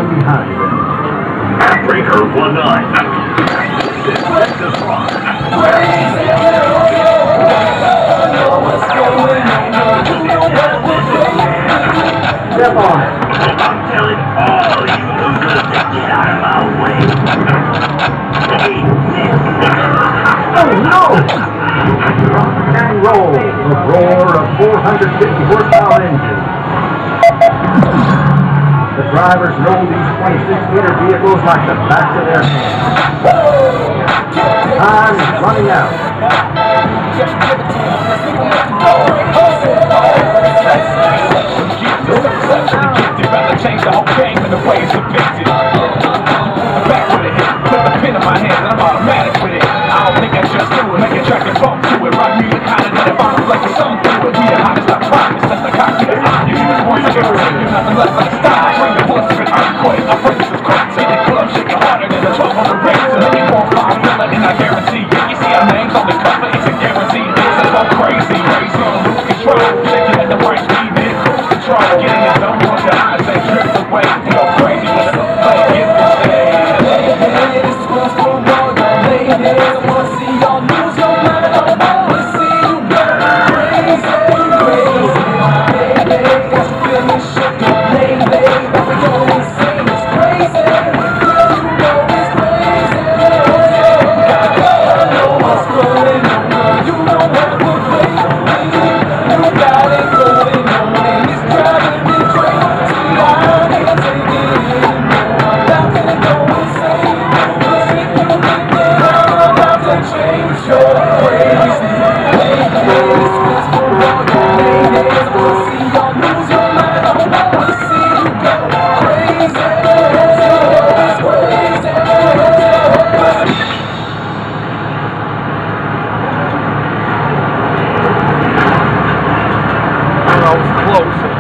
in behind them. Breaker 19. Set the front. Step on it. I'm telling all you losers to get out of my way. Oh no! Rock and roll. The roar of 450 horsepower engines. The drivers know these 26-meter vehicles like the backs of their hands. Time is running out. Change the whole game and the ways of fixing. Back with it, put the pin in my hand and I'm automatic with it. I don't think I just do it, make a track and bump to it. Rock music hotter than if I was like a song through it. We the hottest, I promise, that's the cockpit. You use one to irritate, you're nothing less like a style. Bring the horse to an earthquake, my friends is crazy. The club shaking harder than the 12 on the razor. Let me want 5 million and I guarantee it. You see our names on the cover, it's a guarantee. It's a go crazy, crazy on lose control. Shaking at the right speed, man, cruise control. Getting it done, want your eyes ain't drift away. Go crazy with the play, get this day. Ladies, what's going on, ladies? I wanna see y'all lose your mind. I wanna see you go crazy, crazy. Lady, got you feeling shook up, lady. What we going insane, it's crazy. Girl, you know it's crazy. I know what's going on. You know what we're playing. You got it going on, and it's driving me crazy. I can't take it anymore. I'm about to go insane. Cause if you think that I'm about to change, you're crazy. Ladies, what's going on, ladies? I wanna see y'all lose your mind. I wanna see you go crazy. It's crazy. I was close.